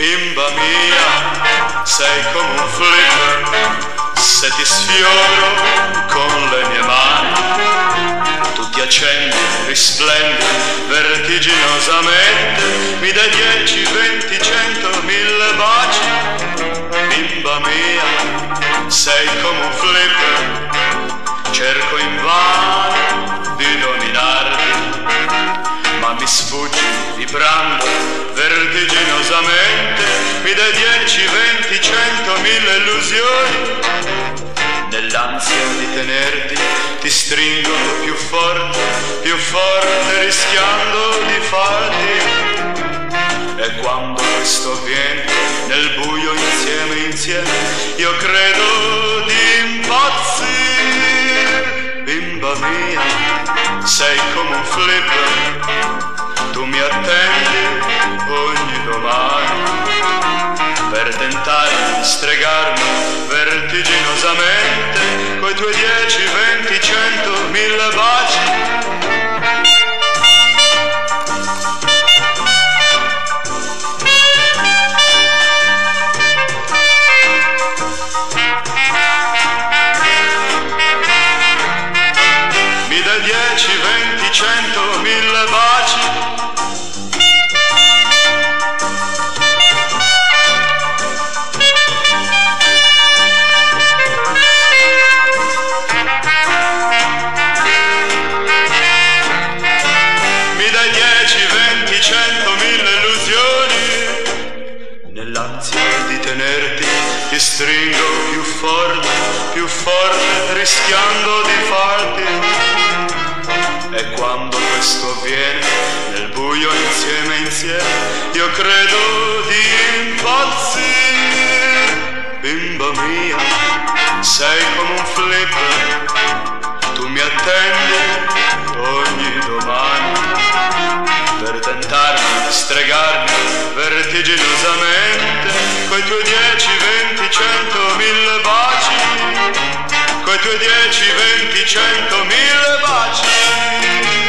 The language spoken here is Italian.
bimba mia, sei come un flipper, se ti sfioro con le mie mani, tu ti accendi, risplendi vertiginosamente, mi dai 10, 20, 100, 1000 baci. Bimba mia, sei come un flipper, cerco invano di dominarti, ma mi sfuggi vibrando vertiginosamente, mi dai 10, 20, 100, 1000 illusioni. Nell'ansia di tenerti ti stringo più forte, rischiando di farti. E quando questo avviene, nel buio insieme, io credo di impazzire. Bimba mia, sei come un flipper, tu mi attendi ogni domani per tentare di stregarmi vertiginosamente coi tuoi 10, 20, 100, 1000 baci. Mi dai 10, 20, 100, 1000 baci. Mi dai 10, 20, 100, 1000 illusioni. Nell'ansia di tenerti ti stringo più forte, rischiando di farti. E quando questo avviene, nel buio insieme, io credo di impazzire. Bimba mia, sei come un flipper, tu mi attendi ogni domani per tentarmi di stregarmi vertiginosamente coi tuoi 10, 20, 100, 1000 baci, coi tuoi 10, 20, 100, 1000 baci.